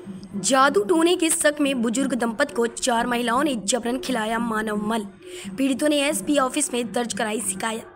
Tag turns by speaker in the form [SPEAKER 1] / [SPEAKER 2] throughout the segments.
[SPEAKER 1] जादू टोने के शक में बुजुर्ग दंपति को 4 महिलाओं ने जबरन खिलाया मानव मल। पीड़ितों ने एसपी ऑफिस में दर्ज कराई शिकायत।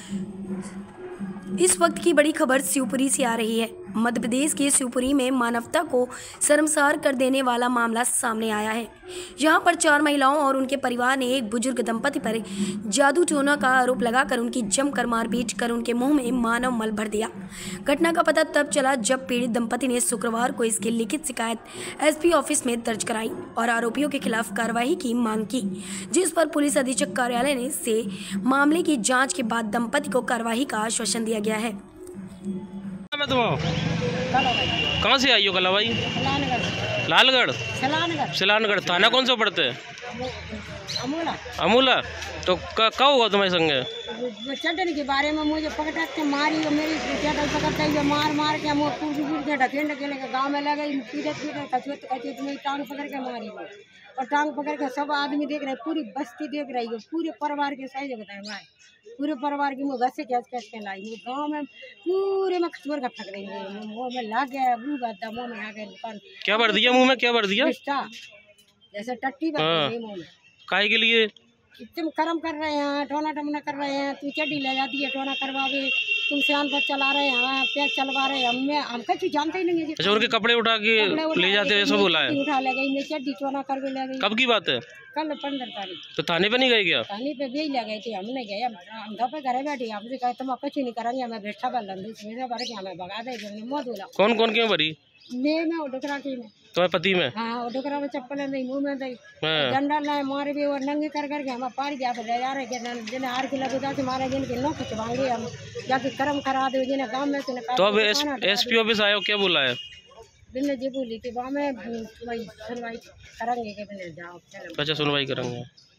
[SPEAKER 1] इस वक्त की बड़ी खबर शिवपुरी से आ रही है। मध्य प्रदेश के शिवपुरी में मानवता को शर्मसार कर देने वाला मामला सामने आया है। यहां पर 4 महिलाओं और उनके परिवार ने एक बुजुर्ग दंपति पर जादू टोना का आरोप लगाकर उनकी जमकर मारपीट कर उनके मुंह में मानव मल भर दिया। घटना का पता तब चला जब पीड़ित दंपति ने शुक्रवार को इसकी लिखित शिकायत एसपी ऑफिस में दर्ज कराई और आरोपियों के खिलाफ कार्रवाई की मांग की, जिस पर पुलिस अधीक्षक कार्यालय ने से मामले की जाँच के बाद दंपति को कार्रवाई का आश्वासन दिया गया है।
[SPEAKER 2] कहाँ से आई हो कला भाई? लालगढ़। सिलानगढ़ थाना कौन सा पड़ते है? अमूला। तो कब हुआ तुम्हारे संग?
[SPEAKER 3] चटनी के बारे में मुझे पकड़ के मारी, मेरी चटल पकड़ते ही मार के गाँव में लगे पीड़ित टांग पकड़ के मारी और टांग पकड़ के सब आदमी देख रहे, पूरी बस्ती देख रही है, पूरे परिवार के सही बताए भाई, पूरे परिवार की मुँह से कैस के लाई गाँव में पूरे में खचोर का फक रही है, मुँह में लग गया मुँह में आ गए।
[SPEAKER 2] क्या भर दिया मुँह में? क्या भर दिया?
[SPEAKER 3] जैसे टट्टी भर दी मुँह में।
[SPEAKER 2] काहे के लिए?
[SPEAKER 3] तुम कर्म कर रहे हैं, टोना टमना कर रहे हैं, तू चड्डी ले जाती है टोना करवावे, तुम सियान पर चला रहे हैं, पेज चलवा रहे हैं, हम कुछ जानते ही नहीं है।
[SPEAKER 2] अच्छा, उनके कपड़े उठा के ले जाते हैं, ऐसा बोला है?
[SPEAKER 3] उठा ले गई, मैं चड्डी टोना करवे ले गई।
[SPEAKER 2] कब की बात है?
[SPEAKER 3] कल 15 तारीख।
[SPEAKER 2] तो थाने पे नहीं गए क्या?
[SPEAKER 3] थाने पे भी ले गए थे, हम नहीं गए, हम घर पे घरे बैठे, हमसे कहे तुम कुछ नहीं करेंगे, हमें बेटा भर के हमें भगा दे।
[SPEAKER 2] कौन कौन क्यों भरी?
[SPEAKER 3] मैं डोकरा की में,
[SPEAKER 2] तुम्हारे पति में?
[SPEAKER 3] हाँ, डोकरा में चप्पल नहीं, मुँह में दी, डंडा लाए मारे भी और नंगे कर करके हम पार गया ले जा रहे, जिन्हें हार के लगे से मारे, जिनके नो खिंचवाएंगे हम, जाके कर्म करा दे, जिन्हें गाँव में से।
[SPEAKER 2] तो अब एसपी ऑफिस आयो, क्या बोला है?
[SPEAKER 3] बिन्ने जी बोली कि वहाँ में सुनवाई करेंगे कि बिन्ने जाओ।
[SPEAKER 2] अच्छा, सुनवाई करेंगे।